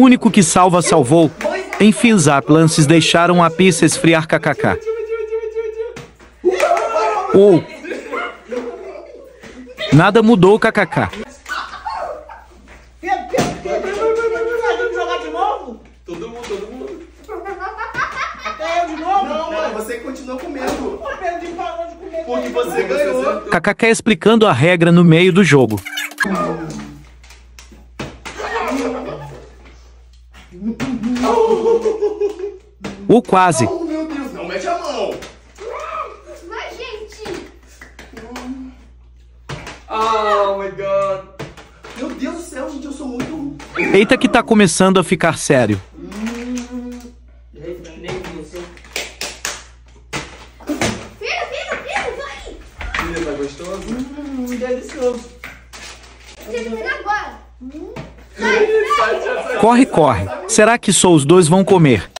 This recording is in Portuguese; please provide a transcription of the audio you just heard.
único que salva, salvou. Enfim, os lances deixaram a pizza esfriar, kkk. Ou nada mudou, kkk. Jogar de novo? Todo mundo. Até eu de novo? Não, mano, você continua comendo. Eu perdi parou de comer. Porque você ganhou. Kkk explicando a regra no meio do jogo. Ou quase. Oh, meu Deus, não mete a mão. Mas, gente... Oh, my God. Meu Deus do céu, gente, eu sou muito... Eita que tá começando a ficar sério. Vai! Filha, tá gostoso? Delicioso. Termina agora. Sai. Corre, corre. Será que só os dois vão comer?